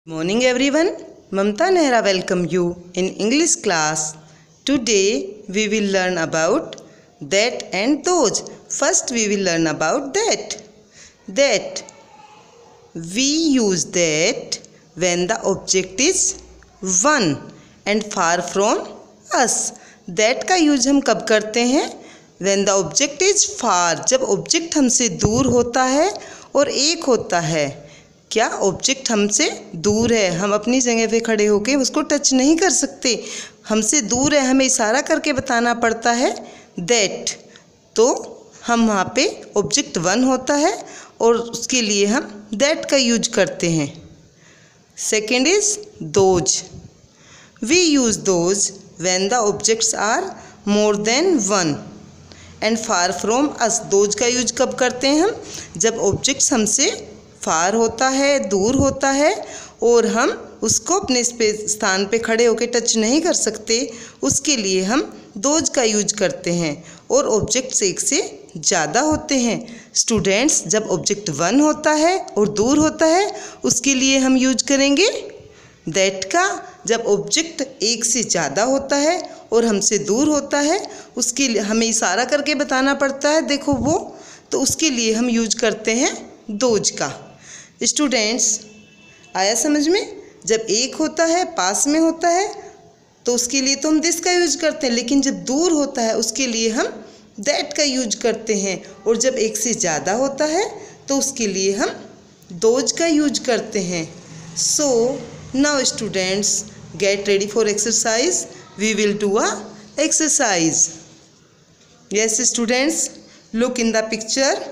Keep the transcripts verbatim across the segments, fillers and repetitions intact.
Morning everyone, Mamta Nehra welcome you in English class. Today we will learn about that and those. First we will learn about that. That. We use that when the object is one and far from us. That का use हम कब करते हैं? When the object is far. जब object हमसे दूर होता है और एक होता है. क्या ऑब्जेक्ट हमसे दूर है, हम अपनी जगह पे खड़े होके उसको टच नहीं कर सकते, हमसे दूर है, हमें इशारा करके बताना पड़ता है दैट. तो हम वहाँ पे ऑब्जेक्ट वन होता है और उसके लिए हम दैट का यूज करते हैं. Second is those. We use those when the objects are more than one and far from us. Those का यूज कब करते हैं हम? जब ऑब्जेक्ट्स हमसे फार होता है, दूर होता है और हम उसको अपने स्थान पे खड़े होकर टच नहीं कर सकते, उसके लिए हम दोज का यूज करते हैं. और ऑब्जेक्ट्स एक से ज़्यादा होते हैं. स्टूडेंट्स, जब ऑब्जेक्ट वन होता है और दूर होता है उसके लिए हम यूज करेंगे दैट का. जब ऑब्जेक्ट एक से ज़्यादा होता है और हमसे दूर होता है उसके लिए हमें इशारा करके बताना पड़ता है देखो वो, तो उसके लिए हम यूज करते हैं दोज का. स्टूडेंट्स, आया समझ में? जब एक होता है, पास में होता है, तो उसके लिए तो हम दिस का यूज करते हैं, लेकिन जब दूर होता है उसके लिए हम दैट का यूज करते हैं. और जब एक से ज़्यादा होता है तो उसके लिए हम दोज का यूज करते हैं. So now students, get ready for exercise. We will do a exercise. Yes students, look in the picture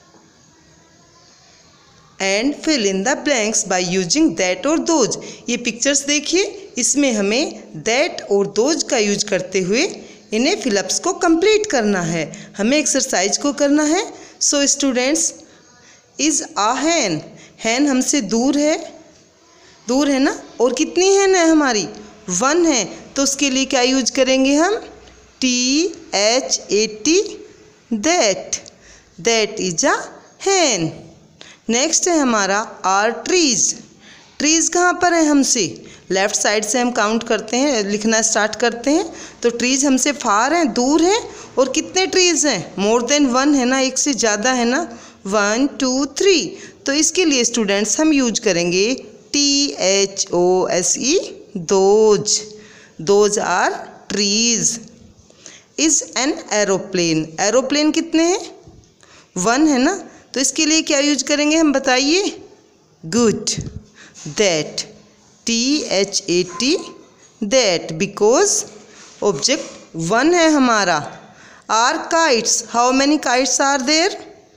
and fill in the blanks by using that और दोज. ये पिक्चर्स देखिए, इसमें हमें दैट और those का use करते हुए इन्हें फिलअप्स को कंप्लीट करना है, हमें एक्सरसाइज को करना है. सो स्टूडेंट्स, इज आ हैन. हैन हमसे दूर है, दूर है ना, और कितनी हैन है हमारी? वन है. तो उसके लिए क्या यूज करेंगे हम? T H A T, that. That is a hen. Next है हमारा आर ट्रीज. ट्रीज़ कहाँ पर है हमसे? लेफ़्ट साइड से हम काउंट करते हैं, लिखना स्टार्ट करते हैं. तो ट्रीज़ हमसे फार हैं, दूर हैं. और कितने ट्रीज़ हैं? मोर देन वन है ना, एक से ज़्यादा है ना. One two three. तो इसके लिए स्टूडेंट्स हम यूज करेंगे T H O S E, those. Those are trees. Is an aeroplane. Aeroplane कितने हैं? वन है ना. तो इसके लिए क्या यूज करेंगे हम, बताइए? Good. That. T H A T, that. Because object one है हमारा. Are kites. How many kites are there?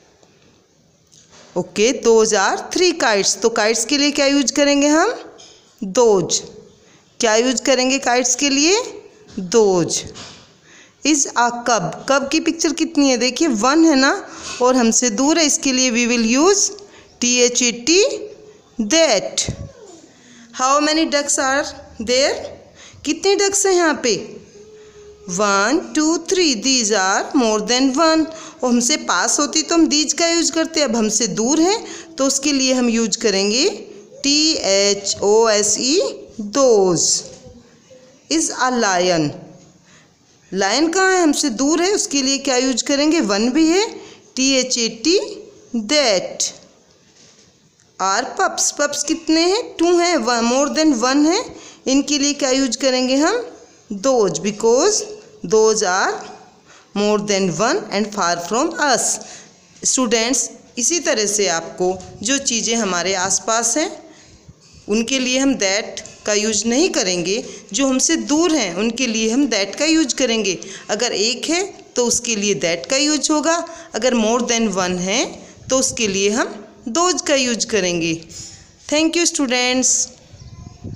Okay, those are three kites. तो काइट्स के लिए क्या यूज करेंगे हम? दोज. क्या यूज करेंगे काइट्स के लिए? दोज. इज़ आ कब. कब की पिक्चर कितनी है? देखिए वन है ना और हमसे दूर है, इसके लिए we will use T H A T, that. How many ducks are there? कितनी डक्स हैं यहाँ पे? One two three. These are more than one. और हमसे पास होती तो हम दीज का यूज करते, अब हमसे दूर है तो उसके लिए हम यूज करेंगे T H O S E, those. Is a lion. Lion कहाँ है? हमसे दूर है, उसके लिए क्या यूज करेंगे? वन भी है, T H A T, that. Are pups. Pups कितने हैं? टू हैं, मोर देन वन है, इनके लिए क्या यूज करेंगे हम? Those. Because those are more than one and far from us. Students, इसी तरह से आपको जो चीज़ें हमारे आसपास हैं उनके लिए हम दैट का यूज नहीं करेंगे, जो हमसे दूर हैं उनके लिए हम दैट का यूज करेंगे. अगर एक है तो उसके लिए दैट का यूज होगा, अगर मोर देन वन है तो उसके लिए हम दोज का यूज करेंगे. Thank you students.